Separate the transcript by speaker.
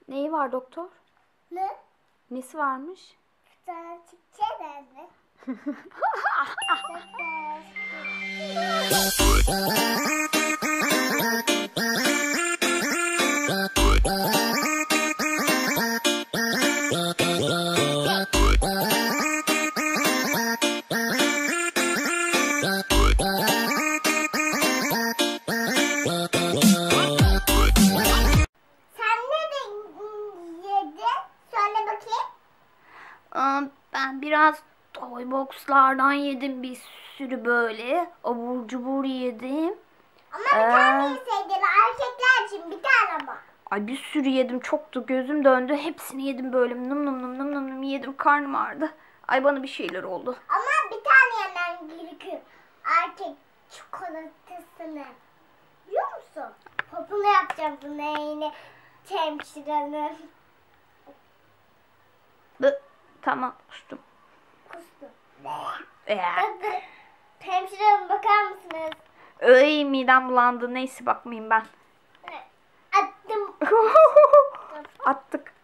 Speaker 1: Neyi var doktor?
Speaker 2: Ne?
Speaker 1: Nesi varmış?
Speaker 2: Sana çiçeği verdi. Sen ne de yedin? Söyle bakayım.
Speaker 1: Ben biraz toy boxlardan yedim, bir sürü böyle abur cubur yedim.
Speaker 2: Ama bir tane yeseydin, erkekler için bir tane ama.
Speaker 1: Ay bir sürü yedim, çoktu, gözüm döndü, hepsini yedim böyle nım nım nım nım nım nım yedim, karnım ağrıdı. Ay bana bir şeyler oldu.
Speaker 2: Ama bir tane yemen gerekiyor. Erkek çikolatasını. Biliyor musun? Popunu yapacağım bunu yine hemşirenin.
Speaker 1: Tamam, kustum.
Speaker 2: Kustu. Hemşirenin bakar mısınız?
Speaker 1: Ay midem bulandı, neyse bakmayayım ben.
Speaker 2: Attım.
Speaker 1: Attık.